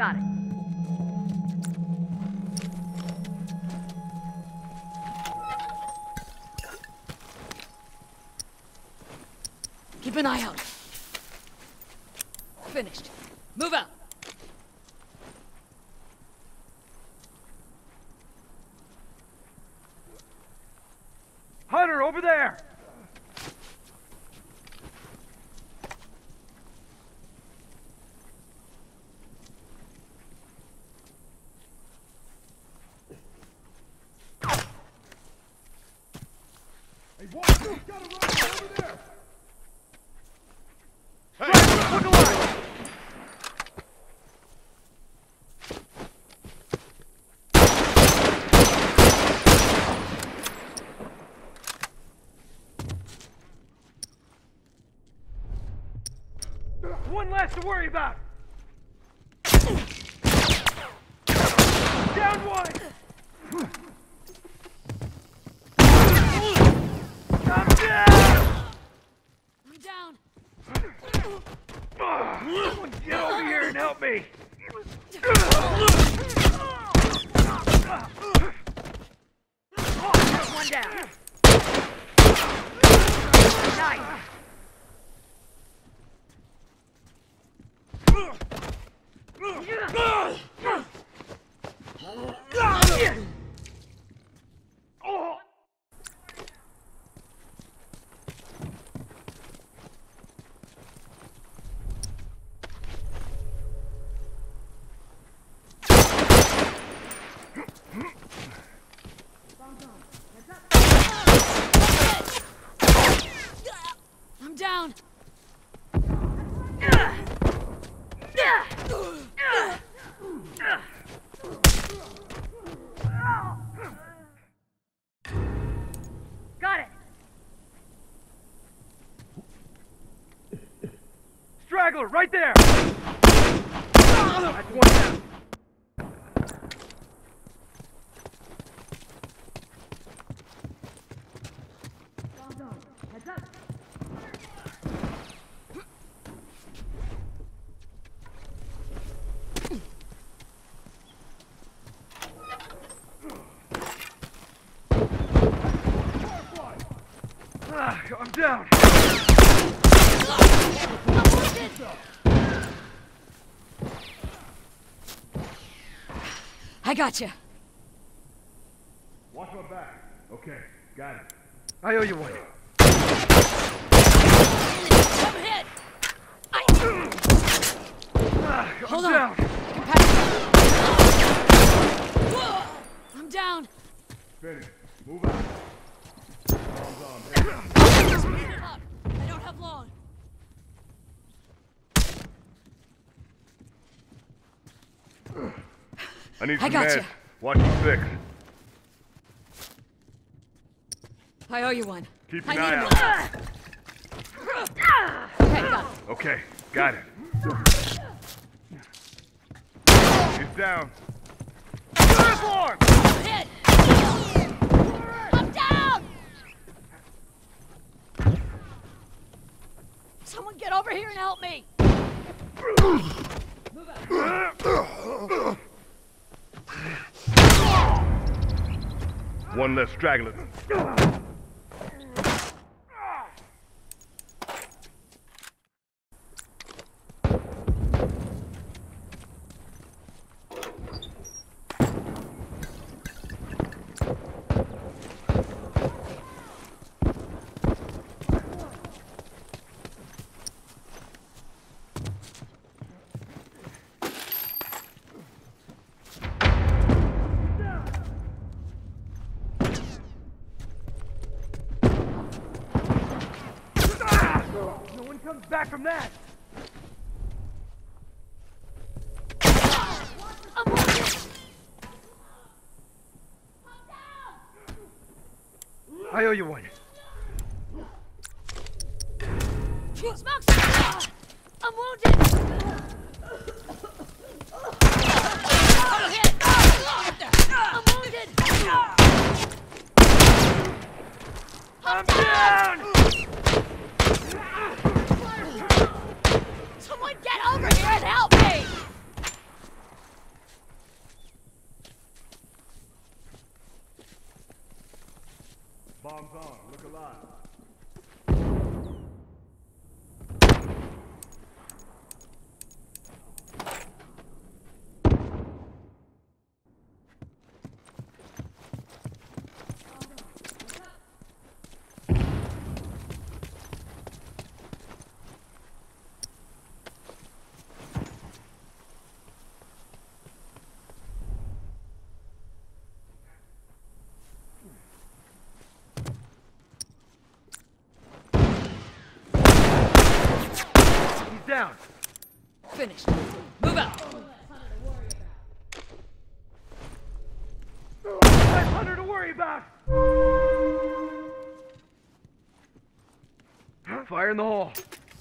Got it. Keep an eye out. Finished. Move out. Hunter, over there! Hey, what? He's got a rifle over there! Hey, look alive! One less to worry about! Down one! I'm down! I'm down. Someone get over here and help me! One down. Nice. I'm down. Got it. Straggler, right there! That's one down. Heads up. I'm down. I got you. Watch my back. Okay, got it. I owe you one. I'm hit. Hold on. I'm down. Finish. Move out. Arms on. Speed it up. I don't have long. I need I some gotcha. meds. Watch your six. I owe you one. Keep I an need eye one. Okay, got it. Okay, got it. He's down. Uniform! Hit. I'm down. Someone get over here and help me. Move out. One less straggler. No one comes back from that! I'm wounded. I owe you one. Smokes. I'm wounded. I'm hit. I'm wounded. I'm down! Someone get over here and help me! Bombs on. Look alive. Down. Finished. Move out. Less hunter to worry about. Fire in the hole.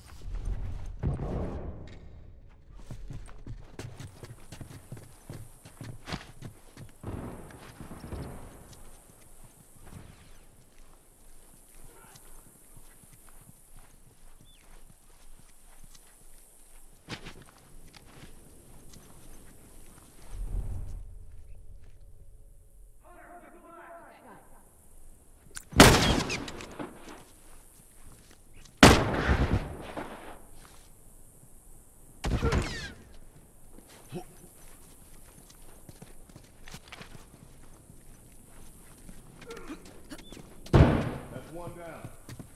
That's one down.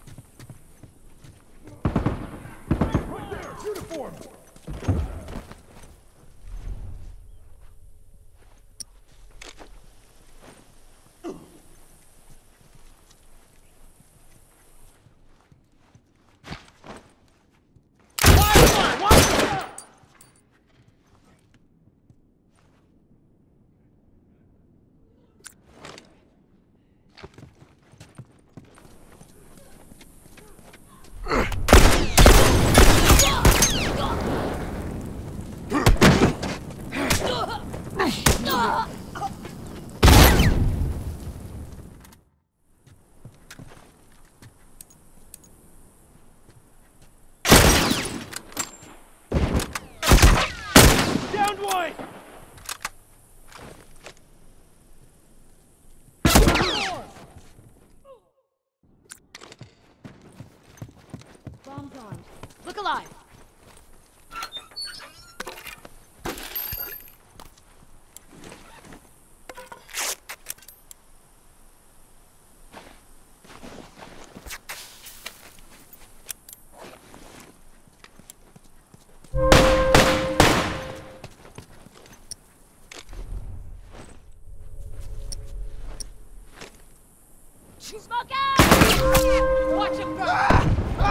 Right there, uniform. Downed one! Bombs on. Look alive. Smoke out! Watch him burn!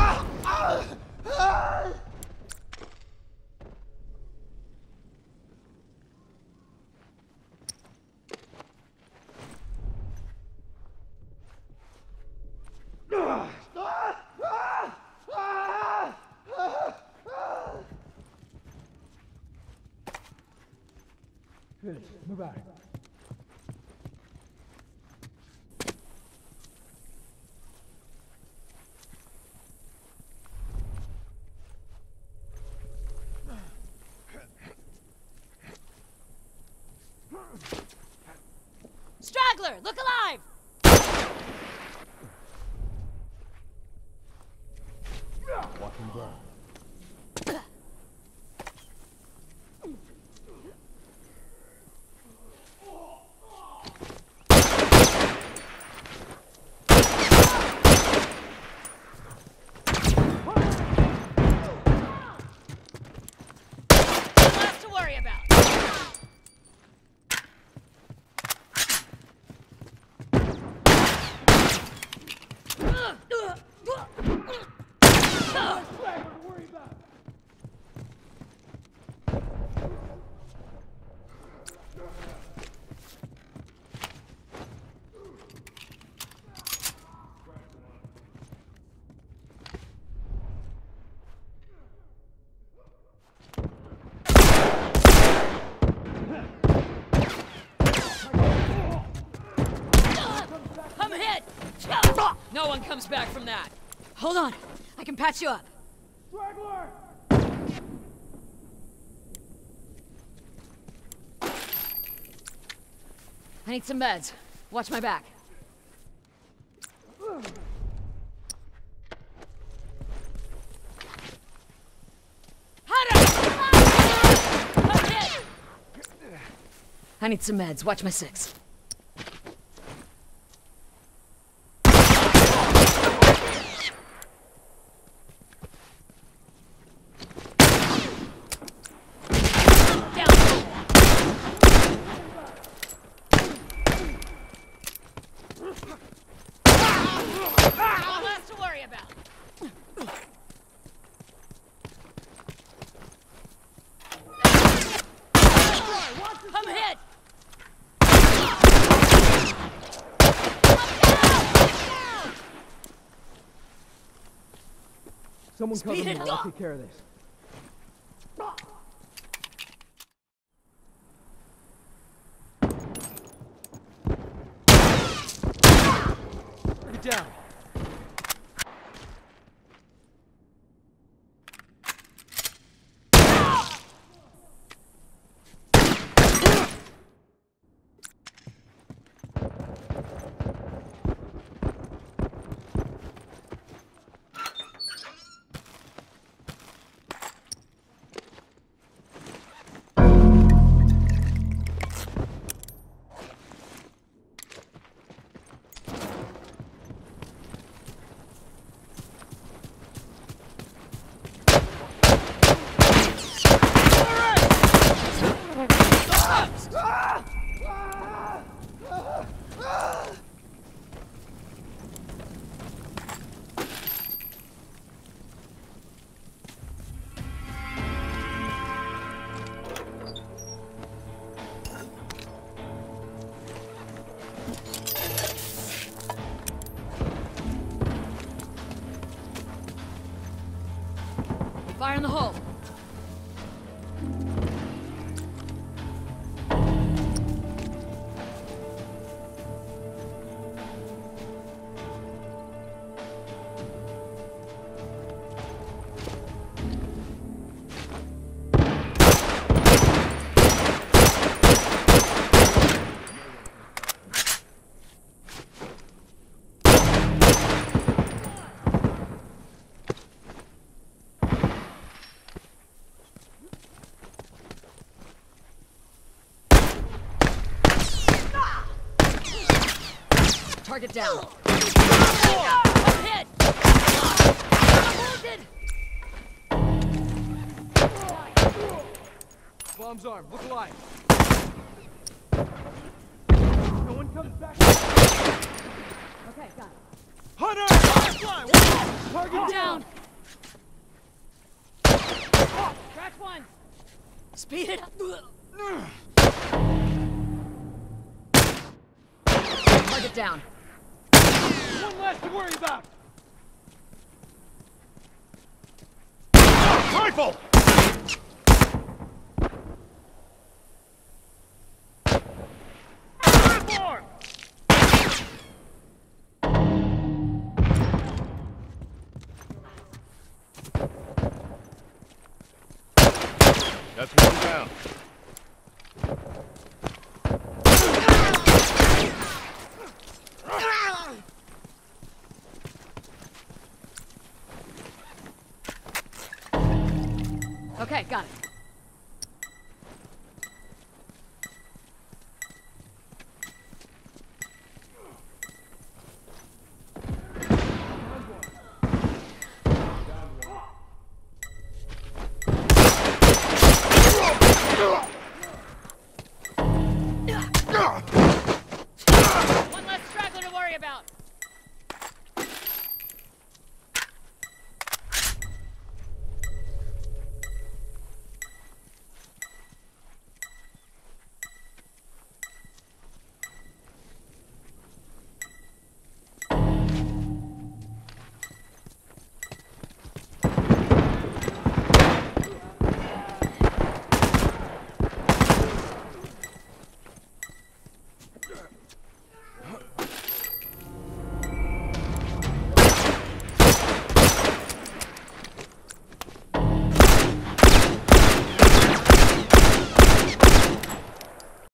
Finish. Move out. Straggler, look alive! Watch him burn. Less to worry about. I'm hit! No one comes back from that. Hold on. I can patch you up. Straggler! I need some meds. Watch my back. I need some meds. Watch my 6. I'm hit! Someone cover Speed me it while I up. take care of this. Get down. Fire in the hole. Target down. I'm hit! I'm wounded! Bomb's armed. Look alive. No one comes back. Okay, got it. Hunter! Target Down! Crack one! Speed it up! Target down. One less to worry about. Rifle!